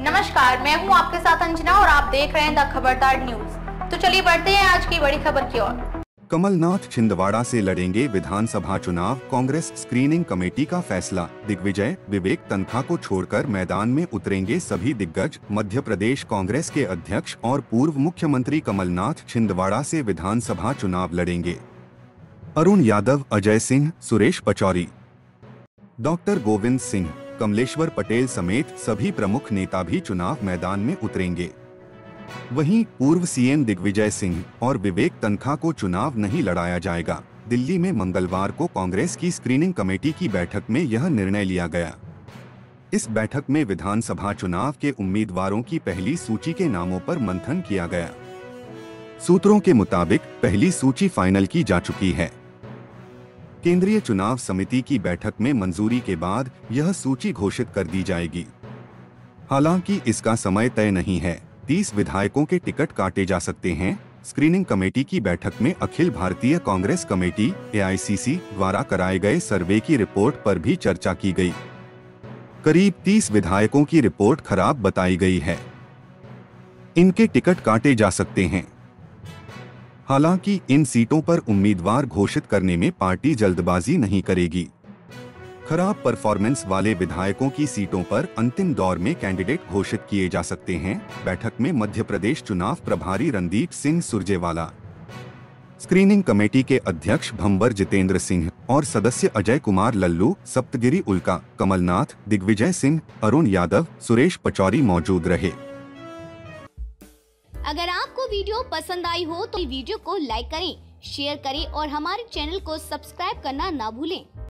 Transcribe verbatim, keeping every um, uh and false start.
नमस्कार, मैं हूं आपके साथ अंजना और आप देख रहे हैं द खबरदार न्यूज। तो चलिए बढ़ते हैं आज की बड़ी खबर की ओर। कमलनाथ छिंदवाड़ा से लड़ेंगे विधानसभा चुनाव, कांग्रेस स्क्रीनिंग कमेटी का फैसला। दिग्विजय विवेक तनखा को छोड़कर मैदान में उतरेंगे सभी दिग्गज। मध्य प्रदेश कांग्रेस के अध्यक्ष और पूर्व मुख्यमंत्री कमलनाथ छिंदवाड़ा से विधानसभा चुनाव लड़ेंगे। अरुण यादव, अजय सिंह, सुरेश पचौरी, डॉक्टर गोविंद सिंह, कमलेश्वर पटेल समेत सभी प्रमुख नेता भी चुनाव मैदान में उतरेंगे। वहीं पूर्व सीएम दिग्विजय सिंह और विवेक तनखा को चुनाव नहीं लड़ाया जाएगा। दिल्ली में मंगलवार को कांग्रेस की स्क्रीनिंग कमेटी की बैठक में यह निर्णय लिया गया। इस बैठक में विधानसभा चुनाव के उम्मीदवारों की पहली सूची के नामों पर मंथन किया गया। सूत्रों के मुताबिक पहली सूची फाइनल की जा चुकी है। केंद्रीय चुनाव समिति की बैठक में मंजूरी के बाद यह सूची घोषित कर दी जाएगी। हालांकि इसका समय तय नहीं है। तीस विधायकों के टिकट काटे जा सकते हैं। स्क्रीनिंग कमेटी की बैठक में अखिल भारतीय कांग्रेस कमेटी ए आई सी सी द्वारा कराए गए सर्वे की रिपोर्ट पर भी चर्चा की गई। करीब तीस विधायकों की रिपोर्ट खराब बताई गई है। इनके टिकट काटे जा सकते हैं। हालांकि इन सीटों पर उम्मीदवार घोषित करने में पार्टी जल्दबाजी नहीं करेगी। खराब परफॉर्मेंस वाले विधायकों की सीटों पर अंतिम दौर में कैंडिडेट घोषित किए जा सकते हैं। बैठक में मध्य प्रदेश चुनाव प्रभारी रणदीप सिंह सुरजेवाला, स्क्रीनिंग कमेटी के अध्यक्ष भंवर जितेंद्र सिंह और सदस्य अजय कुमार लल्लू, सप्तगिरी उल्का, कमलनाथ, दिग्विजय सिंह, अरुण यादव, सुरेश पचौरी मौजूद रहे। अगर आपको वीडियो पसंद आई हो तो वीडियो को लाइक करें, शेयर करें और हमारे चैनल को सब्सक्राइब करना ना भूलें।